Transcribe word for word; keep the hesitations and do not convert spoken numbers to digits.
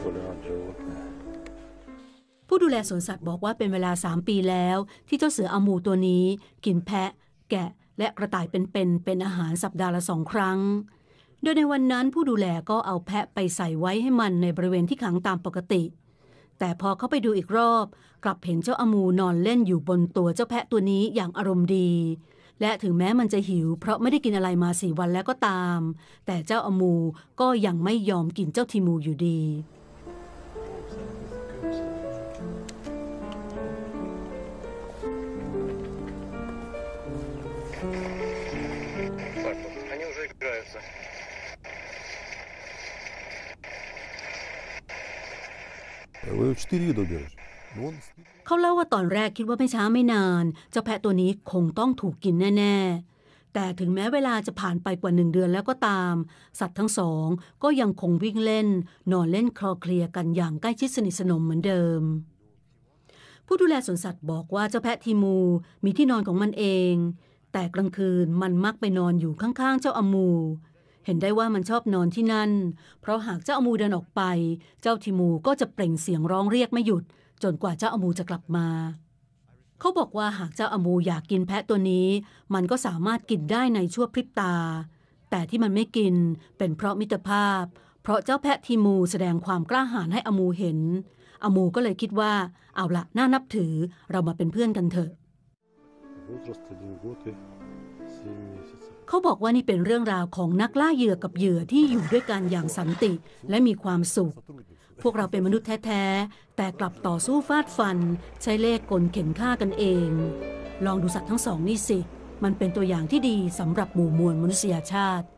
ผู้ดูแลสวนสัตว์บอกว่าเป็นเวลาสามปีแล้วที่เจ้าเสืออามูตัวนี้กินแพะแกะและกระต่ายเป็นๆ เป็นเป็นอาหารสัปดาห์ละสองครั้งโดยในวันนั้นผู้ดูแลก็เอาแพะไปใส่ไว้ให้มันในบริเวณที่ขังตามปกติแต่พอเขาไปดูอีกรอบกลับเห็นเจ้าอามูนอนเล่นอยู่บนตัวเจ้าแพะตัวนี้อย่างอารมณ์ดีและถึงแม้มันจะหิวเพราะไม่ได้กินอะไรมาสี่วันแล้วก็ตามแต่เจ้าอามูก็ยังไม่ยอมกินเจ้าทิมูอยู่ดีเขาเล่าว่าตอนแรกคิดว่าไม่ช้าไม่นานเจ้าแพะตัวนี้คงต้องถูกกินแน่ๆแต่ถึงแม้เวลาจะผ่านไปกว่าหนึ่งเดือนแล้วก็ตามสัตว์ทั้งสองก็ยังคงวิ่งเล่นนอนเล่นคลอเคลียกันอย่างใกล้ชิดสนิทสนมเหมือนเดิมผู้ดูแลสวนสัตว์บอกว่าเจ้าแพะทิมูมีที่นอนของมันเองแต่กลางคืนมันมักไปนอนอยู่ข้างๆเจ้าอามูเห็นได้ว่ามันชอบนอนที่นั่นเพราะหากเจ้าอามูเดินออกไปเจ้าทิมูก็จะเปล่งเสียงร้องเรียกไม่หยุดจนกว่าเจ้าอามูจะกลับมาเขาบอกว่าหากเจ้าอามูอยากกินแพะตัวนี้มันก็สามารถกินได้ในชั่วพริบตาแต่ที่มันไม่กินเป็นเพราะมิตรภาพเพราะเจ้าแพะทิมูแสดงความกล้าหาญให้อามูเห็นอามูก็เลยคิดว่าเอาละน่านับถือเรามาเป็นเพื่อนกันเถอะเขาบอกว่านี่เป็นเรื่องราวของนักล่าเหยื่อกับเหยื่อที่อยู่ด้วยกันอย่างสันติและมีความสุขพวกเราเป็นมนุษย์แท้ๆแต่กลับต่อสู้ฟาดฟันใช้เล่ห์กลเข็นฆ่ากันเองลองดูสัตว์ทั้งสองนี่สิมันเป็นตัวอย่างที่ดีสำหรับหมู่มวลมนุษยชาติ